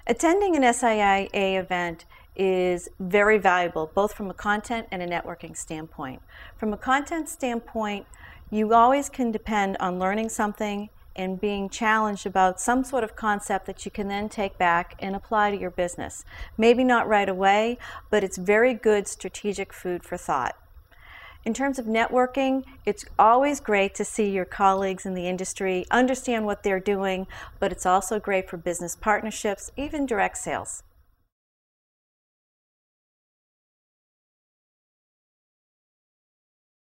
Attending an SIIA event is very valuable, both from a content and a networking standpoint. From a content standpoint, you always can depend on learning something and being challenged about some sort of concept that you can then take back and apply to your business. Maybe not right away, but it's very good strategic food for thought. In terms of networking, it's always great to see your colleagues in the industry, understand what they're doing, but it's also great for business partnerships, even direct sales.